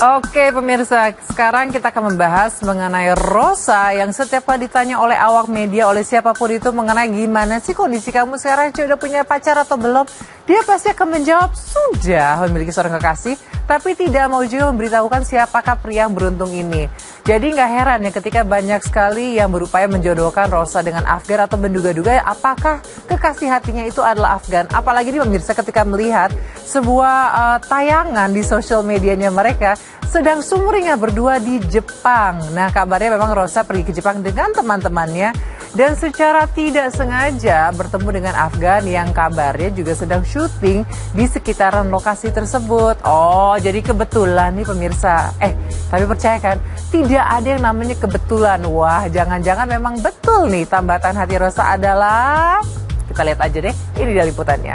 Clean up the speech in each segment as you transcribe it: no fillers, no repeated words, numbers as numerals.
Oke pemirsa, sekarang kita akan membahas mengenai Rosa yang setiap kali ditanya oleh awak media, oleh siapapun itu mengenai gimana sih kondisi kamu sekarang, sudah punya pacar atau belum? Dia pasti akan menjawab sudah memiliki seorang kekasih, tapi tidak mau juga memberitahukan siapakah pria yang beruntung ini. Jadi nggak heran ya ketika banyak sekali yang berupaya menjodohkan Rosa dengan Afgan atau menduga-duga apakah kekasih hatinya itu adalah Afgan. Apalagi nih pemirsa ketika melihat sebuah tayangan di sosial medianya mereka sedang sumringah berdua di Jepang. Nah kabarnya memang Rosa pergi ke Jepang dengan teman-temannya dan secara tidak sengaja bertemu dengan Afgan yang kabarnya juga sedang syuting di sekitaran lokasi tersebut. Oh jadi kebetulan nih pemirsa. Tapi percaya kan tidak ada yang namanya kebetulan. Wah jangan-jangan memang betul nih tambatan hati Rosa adalah, kita lihat aja deh, ini dia liputannya.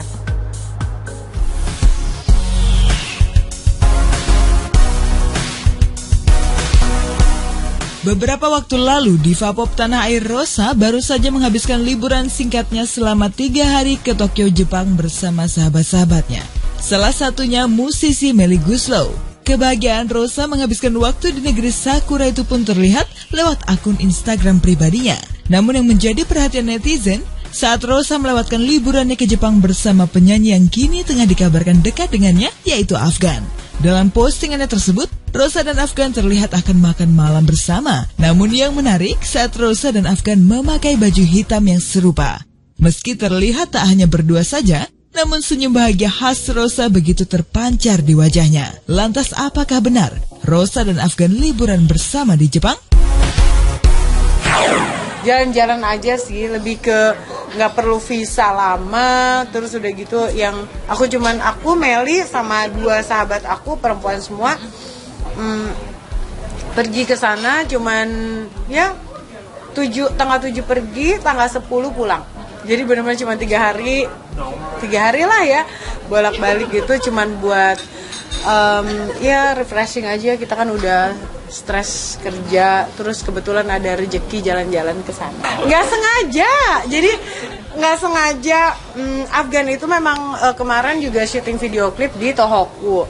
Beberapa waktu lalu, diva pop tanah air Rosa baru saja menghabiskan liburan singkatnya selama 3 hari ke Tokyo, Jepang bersama sahabat-sahabatnya. Salah satunya musisi Melly Goeslaw. Kebahagiaan Rosa menghabiskan waktu di negeri Sakura itu pun terlihat lewat akun Instagram pribadinya. Namun yang menjadi perhatian netizen, saat Rosa melewatkan liburannya ke Jepang bersama penyanyi yang kini tengah dikabarkan dekat dengannya, yaitu Afgan. Dalam postingannya tersebut, Rosa dan Afgan terlihat akan makan malam bersama. Namun yang menarik saat Rosa dan Afgan memakai baju hitam yang serupa. Meski terlihat tak hanya berdua saja, namun senyum bahagia khas Rosa begitu terpancar di wajahnya. Lantas apakah benar Rosa dan Afgan liburan bersama di Jepang? Jalan-jalan aja sih, lebih ke nggak perlu visa lama. Terus udah gitu yang aku Meli sama 2 sahabat aku perempuan semua pergi ke sana cuman ya tanggal 7 pergi, tanggal 10 pulang. Jadi benar-benar cuma 3 hari lah ya bolak-balik gitu, cuman buat ya refreshing aja. Kita kan udah stres kerja, terus kebetulan ada rezeki jalan-jalan ke sana. Nggak sengaja. Afgan itu memang kemarin juga syuting video klip di Tohoku.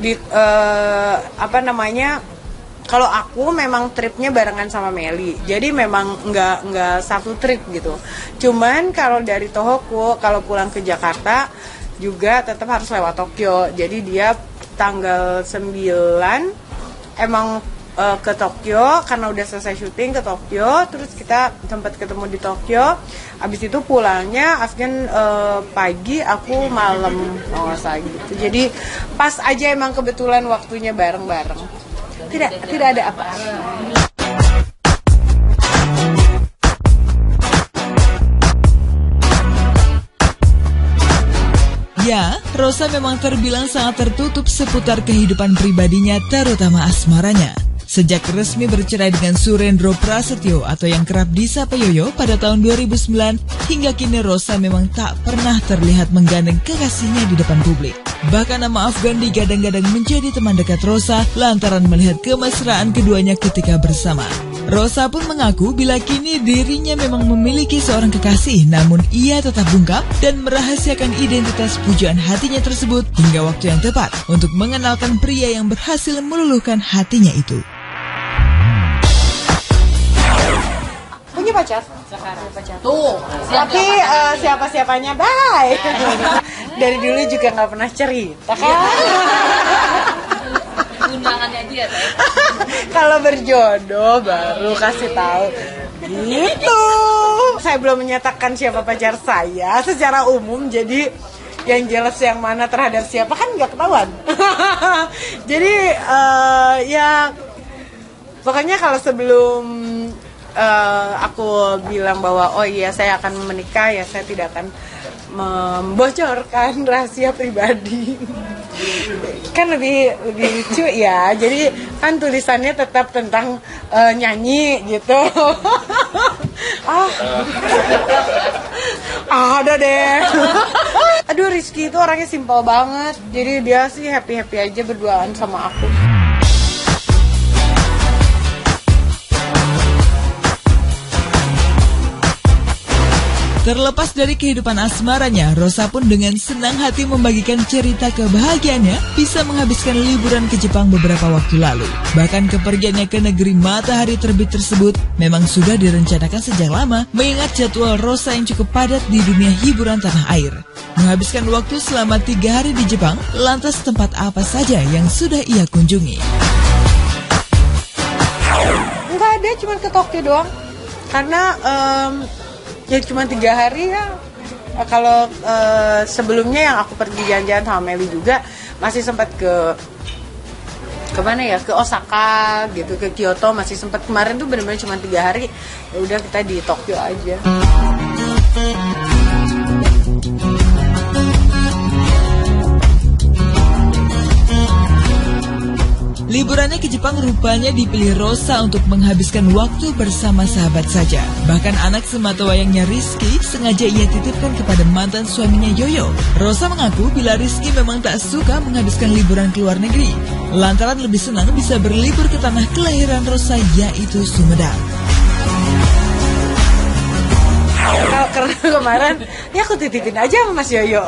Kalau aku memang tripnya barengan sama Melly, jadi memang nggak satu trip gitu. Cuman kalau dari Tohoku, kalau pulang ke Jakarta juga tetap harus lewat Tokyo. Jadi dia tanggal 9 emang ke Tokyo karena udah selesai syuting ke Tokyo, terus kita sempat ketemu di Tokyo. Abis itu pulangnya Afgan pagi, aku malam gitu. Jadi pas aja emang kebetulan waktunya bareng-bareng. Tidak ada apa-apa. Ya, Rosa memang terbilang sangat tertutup seputar kehidupan pribadinya, terutama asmaranya. Sejak resmi bercerai dengan Surendro Prasetyo atau yang kerap disapa Yoyo pada tahun 2009, hingga kini Rosa memang tak pernah terlihat menggandeng kekasihnya di depan publik. Bahkan nama Afgan digadang-gadang menjadi teman dekat Rosa lantaran melihat kemesraan keduanya ketika bersama. Rosa pun mengaku bila kini dirinya memang memiliki seorang kekasih, namun ia tetap bungkam dan merahasiakan identitas pujaan hatinya tersebut hingga waktu yang tepat untuk mengenalkan pria yang berhasil meluluhkan hatinya itu. Punya pacar? Sekarang pacar. Tuh. Tapi siapa-siapanya baik. Dari dulu juga nggak pernah cerita kan? Undangannya aja ya. Kalau berjodoh baru kasih tahu. Gitu. Saya belum menyatakan siapa pacar saya secara umum, jadi yang jelas yang mana terhadap siapa kan nggak ketahuan. Jadi ya pokoknya kalau sebelum aku bilang bahwa oh iya saya akan menikah, ya saya tidak akan membocorkan rahasia pribadi. Kan lebih lucu ya. Jadi kan tulisannya tetap tentang nyanyi gitu. Ada deh. Aduh, Rizky itu orangnya simpel banget. Jadi dia sih happy-happy aja berduaan sama aku. Terlepas dari kehidupan asmaranya, Rosa pun dengan senang hati membagikan cerita kebahagiaannya bisa menghabiskan liburan ke Jepang beberapa waktu lalu. Bahkan kepergiannya ke negeri matahari terbit tersebut memang sudah direncanakan sejak lama, mengingat jadwal Rosa yang cukup padat di dunia hiburan tanah air. Menghabiskan waktu selama 3 hari di Jepang, lantas tempat apa saja yang sudah ia kunjungi? Nggak ada, cuma ke Tokyo doang. Karena ya cuma 3 hari ya. Kalau sebelumnya yang aku pergi jalan-jalan sama Meli juga masih sempat ke mana ya, ke Osaka gitu, ke Kyoto masih sempat. Kemarin tuh benar-benar cuma 3 hari. Ya udah kita di Tokyo aja. Liburannya ke Jepang rupanya dipilih Rosa untuk menghabiskan waktu bersama sahabat saja. Bahkan anak sematawayangnya Rizky sengaja ia titipkan kepada mantan suaminya Yoyo. Rosa mengaku bila Rizky memang tak suka menghabiskan liburan ke luar negeri, lantaran lebih senang bisa berlibur ke tanah kelahiran Rosa, yaitu Sumedang. Karena kemarin, ya aku titipin aja sama Mas Yoyo.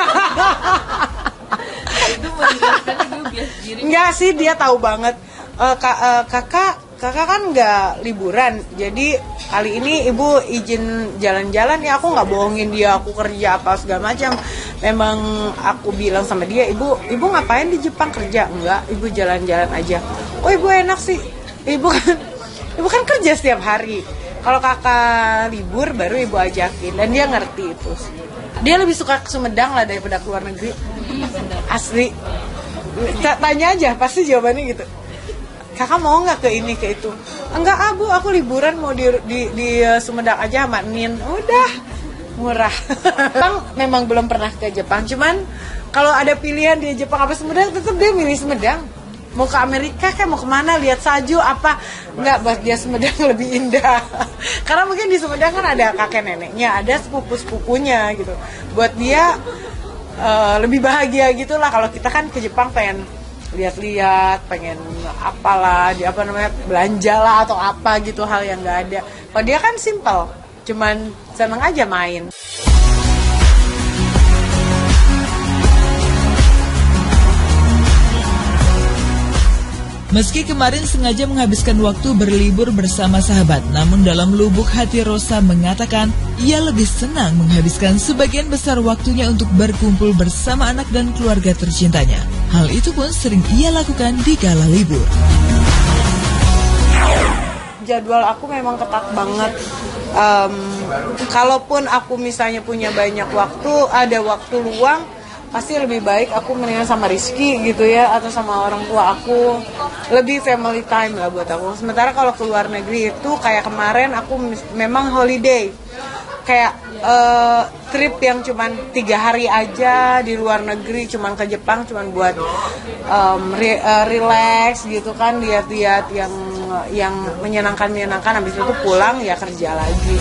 Itu menjelaskan ibu bias diri. Enggak sih, dia tahu banget. Kakak kan nggak liburan, jadi kali ini ibu izin jalan-jalan. Ya aku nggak bohongin dia, aku kerja apa segala macam. Memang aku bilang sama dia, ibu ngapain di Jepang, kerja? Enggak, ibu jalan-jalan aja. Oh ibu enak sih, ibu kan kerja setiap hari. Kalau kakak libur baru ibu ajakin, dan dia ngerti itu. Dia lebih suka ke Sumedang lah daripada ke luar negeri. Asli. Tanya aja, pasti jawabannya gitu. Kakak mau nggak ke ini, ke itu? Enggak, Bu, aku liburan mau di Sumedang aja sama Nin. Udah, murah. Bang memang belum pernah ke Jepang, cuman kalau ada pilihan di Jepang apa Sumedang, tetap dia milih Sumedang. Mau ke Amerika kayak mau kemana, lihat salju apa, nggak, buat dia Sumedang lebih indah. Karena mungkin di Sumedang kan ada kakek neneknya, ada sepupu-sepupunya gitu. Buat dia lebih bahagia gitulah. Kalau kita kan ke Jepang pengen lihat-lihat, pengen apalah, belanja lah atau apa gitu, hal yang nggak ada. Kalau dia kan simple, cuman seneng aja main. Meski kemarin sengaja menghabiskan waktu berlibur bersama sahabat, namun dalam lubuk hati Rosa mengatakan ia lebih senang menghabiskan sebagian besar waktunya untuk berkumpul bersama anak dan keluarga tercintanya. Hal itu pun sering ia lakukan di kala libur. Jadwal aku memang ketat banget. Kalaupun aku misalnya punya banyak waktu, ada waktu luang, pasti lebih baik aku mendingan sama Rizky gitu ya, atau sama orang tua aku. Lebih family time lah buat aku. Sementara kalau ke luar negeri itu kayak kemarin aku memang holiday, kayak trip yang cuman 3 hari aja di luar negeri, cuman ke Jepang, cuman buat relax gitu kan, lihat-lihat yang menyenangkan, habis itu pulang ya kerja lagi.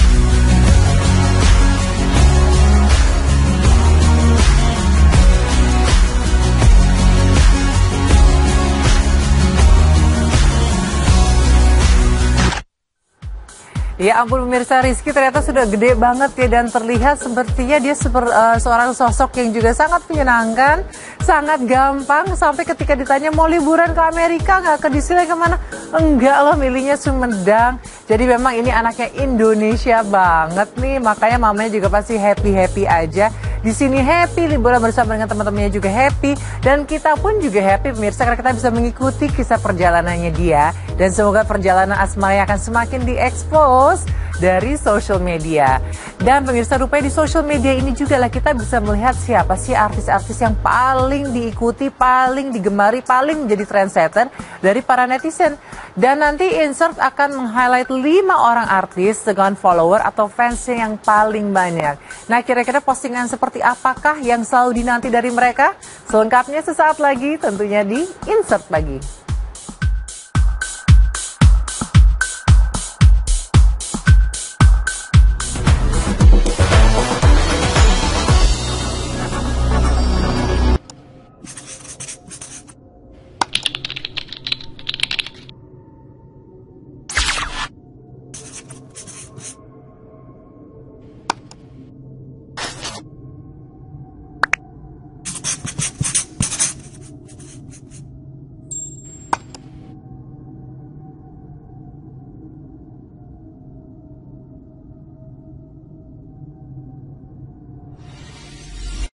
Ya ampun pemirsa, Rizky ternyata sudah gede banget ya, dan terlihat sepertinya dia seorang sosok yang juga sangat menyenangkan, sangat gampang. Sampai ketika ditanya mau liburan ke Amerika nggak, ke Disneyland kemana? Enggak loh, milihnya Sumedang. Jadi memang ini anaknya Indonesia banget nih, makanya mamanya juga pasti happy aja. Di sini happy, liburan bersama dengan teman-temannya juga happy, dan kita pun juga happy pemirsa karena kita bisa mengikuti kisah perjalanannya dia. Dan semoga perjalanan Asmara akan semakin diekspos dari social media. Dan pemirsa, rupanya di social media ini juga lah kita bisa melihat siapa sih artis-artis yang paling diikuti, paling digemari, paling menjadi trendsetter dari para netizen. Dan nanti Insert akan meng-highlight 5 orang artis dengan follower atau fans yang paling banyak. Nah, kira-kira postingan seperti apakah yang selalu dinanti dari mereka? Selengkapnya sesaat lagi tentunya di Insert Pagi.